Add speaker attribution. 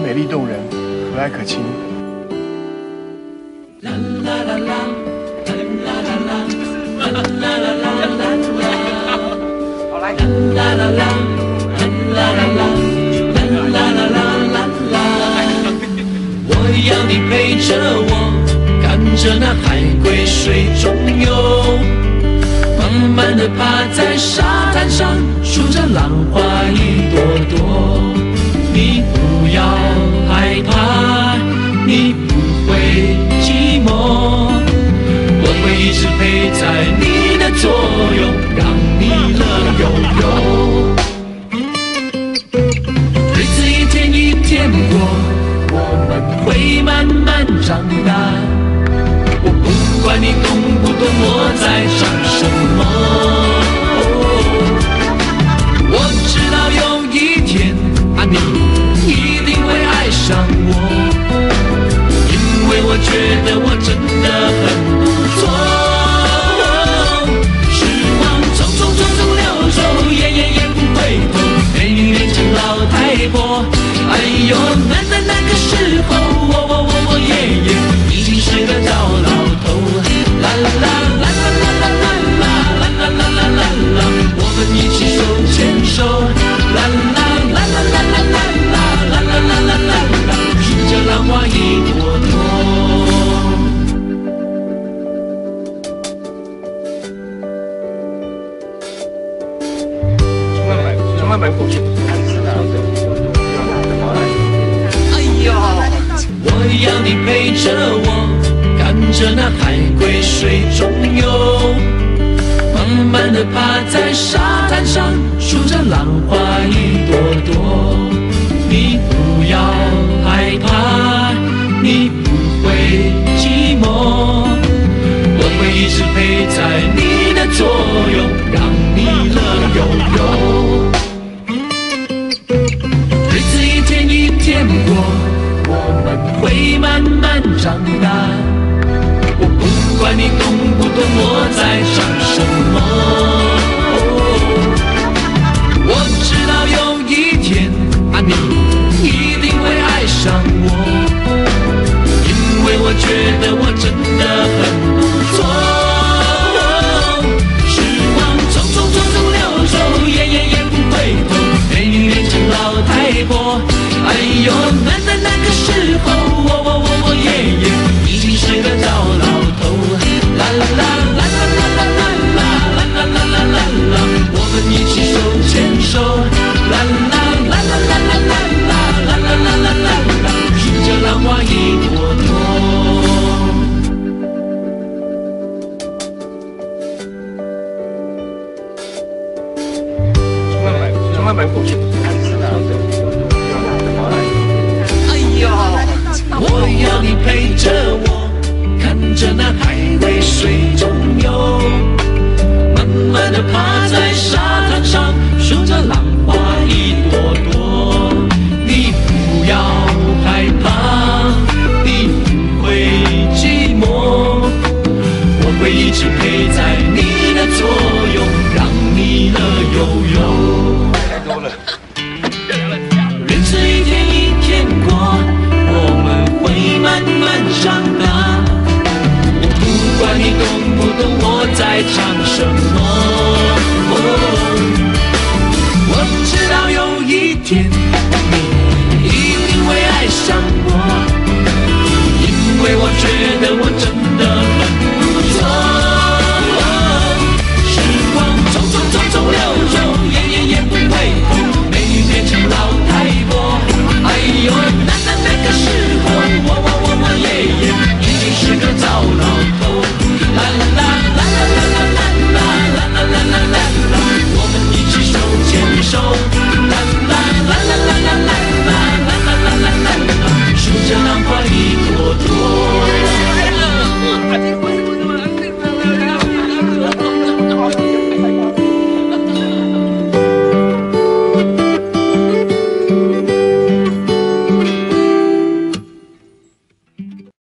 Speaker 1: 美丽动人，和蔼可亲。啦啦啦啦，啦啦啦啦，啦啦啦啦，好来，啦啦啦，啦啦啦，啦啦啦啦，我要你陪着我，看着那海龟水中游。 慢慢地趴在沙滩上，数着浪花一朵朵。你不要害怕，你不会寂寞，我会一直陪在你的左右，让你乐悠悠。日子一天一天过，我们会慢慢长大。 我不管你懂不懂我在唱什么，我知道有一天啊，你一定会爱上我，因为我觉得我真的很不错。时光匆匆匆匆流走，也不回头，美女变成老太婆。哎呦，那个时候，我爷爷已经是个糟老头。 啦啦啦啦啦啦啦啦啦啦啦啦啦啦，我们一起手牵手。啦啦啦啦啦啦啦啦啦啦啦啦啦，数着浪花一朵朵。从来买过去。哎呦！我要你陪着我。 看着那海龟水中游，慢慢地趴在沙滩上，数着浪花一朵朵。你不要害怕，你不会寂寞，我会一直陪在你的左右，让你乐悠悠。日子一天一天过，我们会慢慢长大。 不管你懂不懂我在唱什么，我知道有一天啊，你一定会爱上我，因为我觉得我真的很不错。时光匆匆匆匆流走，也不回头，美女变成老太婆。哎呦，那个时候，我爷爷已经是个糟老头。 啦啦啦啦啦啦啦啦啦啦啦啦啦，我们一起手牵手。啦啦啦啦啦啦啦啦啦啦啦啦，数着浪花一朵朵。从来买过去。哎呦！我要你陪着我。 看着那海龟水中游，慢慢地趴在沙滩上，数着浪花一朵朵。你不要害怕，你不会寂寞，我会一直陪在你的左右，让你乐悠悠。太多了，日子一天一天过，我们会慢慢长大。 不管你懂不懂我在唱什么，我知道有一天。